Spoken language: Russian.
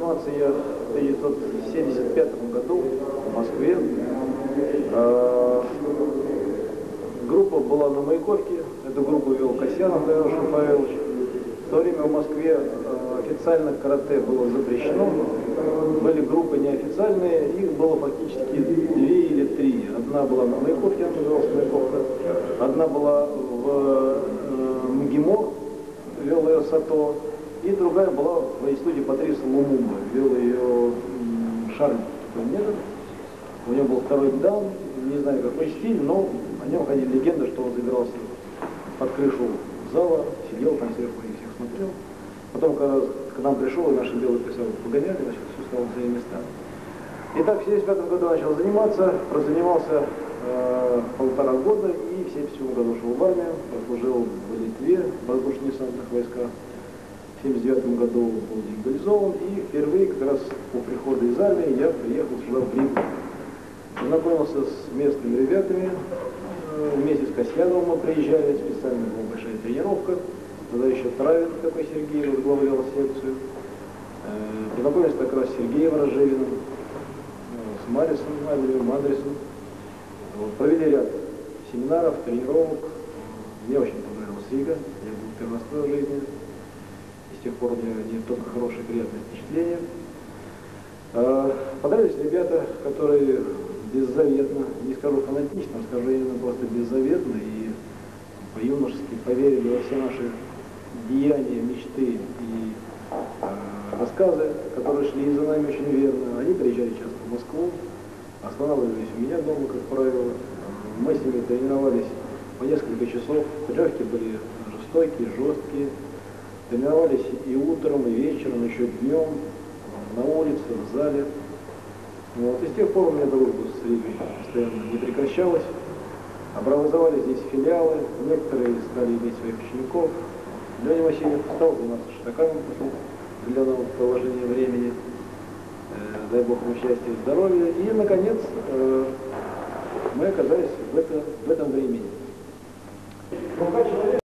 заниматься я в 1975 году в Москве. Группа была на Маяковке, эту группу вел Касьянов Леонид Павлович. В то время в Москве официально карате было запрещено, были группы неофициальные, их было фактически 2 или 3. Одна была на Маяковке, она называлась Маяковка, одна была в МГИМО, вел ее Сато, и другая была в институте Патриса Лумумба, вел ее Шарль Метод. У него был второй дан, не знаю какой стиль, но о нем ходили легенды, что он забирался под крышу зала, сидел там сверху и всех смотрел. Потом, когда к нам пришел, и наши белые присягу погоняли, значит, все стало на свои места. Итак, в 1975 году начал заниматься, прозанимался 1,5 года и в 1977 году ушел в армию, служил в Литве, в воздушно-десантных войсках. В 1979 году был демобилизован, и впервые, как раз по приходу из армии, я приехал сюда в Рим. Познакомился с местными ребятами, вместе с Касьяновым мы приезжали, специально была большая тренировка, тогда еще Травин такой Сергей возглавлял секцию. Познакомился как раз с Сергеем Рожевиным, с Марисом Андресом. Вот, провели ряд семинаров, тренировок. Мне очень понравилась Рига, я был первый раз в жизни. И с тех пор у меня не только хорошие, приятные впечатления. Понравились ребята, которые беззаветно, не скажу фанатично, скажу именно просто беззаветно и по-юношески поверили во все наши деяния, мечты и рассказы, которые шли за нами очень верно. Они приезжали часто в Москву, останавливались у меня дома, как правило. Мы с ними тренировались по несколько часов. Тренировки были жестокие, жесткие. Тренировались и утром, и вечером, еще днем, на улице, в зале. Вот. И с тех пор у меня дружба с Ригой постоянно не прекращалась. Образовали здесь филиалы, некоторые стали иметь своих учеников. Леня Васильев стал заниматься шатаканом после определенного положения времени. Дай Бог ему счастья и здоровья. И, наконец, мы оказались в этом времени.